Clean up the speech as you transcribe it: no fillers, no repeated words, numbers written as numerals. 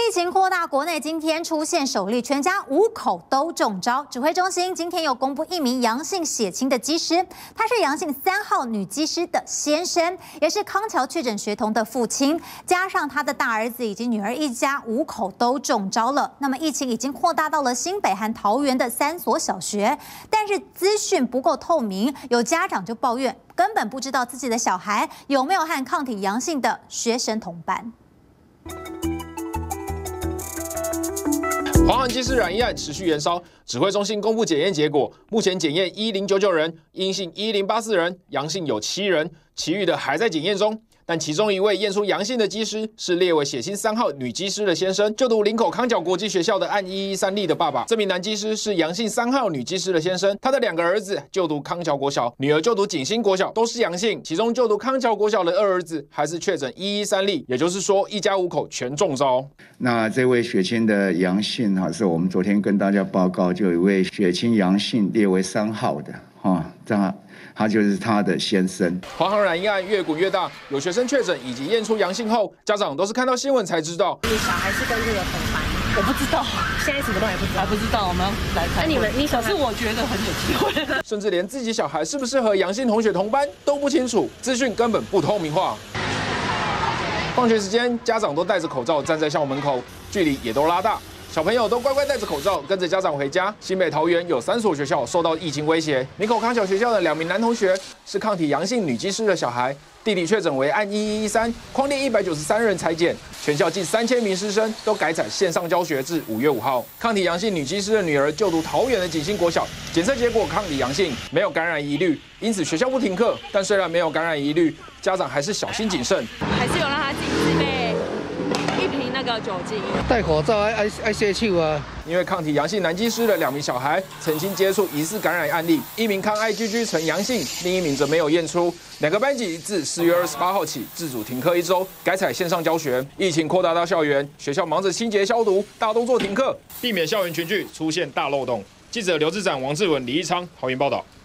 疫情扩大，国内今天出现首例全家5口都中招。指挥中心今天又公布一名阳性血清的机师，他是阳性3号女机师的先生，也是康桥确诊学童的父亲，加上他的大儿子以及女儿，一家5口都中招了。那么疫情已经扩大到了新北和桃园的3所小学，但是资讯不够透明，有家长就抱怨根本不知道自己的小孩有没有和抗体阳性的学生同班。 华航机师染疫案持续延烧，指挥中心公布检验结果，目前检验1099人，阴性1084人，阳性有7人，其余的还在检验中。但其中一位验出阳性的机师是列为血清3号女机师的先生，就读林口康桥国际学校的案113例的爸爸。这名男机师是阳性3号女机师的先生，他的2个儿子就读康桥国小，女儿就读景兴国小，都是阳性。其中就读康桥国小的2儿子还是确诊113例，也就是说一家5口全中招。 那这位血清的阳性是我们昨天跟大家报告，就有一位血清阳性列为3号的他就是他的先生。 华航染疫案越滚越大，有学生确诊以及验出阳性后，家长都是看到新闻才知道。 你小孩是跟这个同班？ 我不知道， 现在什么都还不知道。 还不知道，我们要来看。 那你小可是我觉得很有机会。 甚至连自己小孩是不是和阳性同学同班都不清楚，资讯根本不透明化。放学时间，家长都戴着口罩站在校门口，距离也都拉大。 小朋友都乖乖戴着口罩，跟着家长回家。新北桃园有3所学校受到疫情威胁。林口康桥学校的2名男同学是抗体阳性女机师的小孩，弟弟确诊为案1113，匡列193人裁检，全校近3000名师生都改采线上教学至5月5号。抗体阳性女机师的女儿就读桃园的景兴国小，检测结果抗体阳性，没有感染疑虑，因此学校不停课。但虽然没有感染疑虑，家长还是小心谨慎， 还是有让他自己自备1瓶那个酒精， 戴口罩爱洗手啊。 因为抗体阳性男机师的2名小孩曾经接触疑似感染案例，一名抗 IgG 呈阳性，另一名则没有验出。2个班级自4月28号起自主停课1周，改采线上教学。疫情扩大到校园，学校忙着清洁消毒，大动作停课，避免校园群聚出现大漏洞。记者刘志展、王志文、李义昌桃园报道。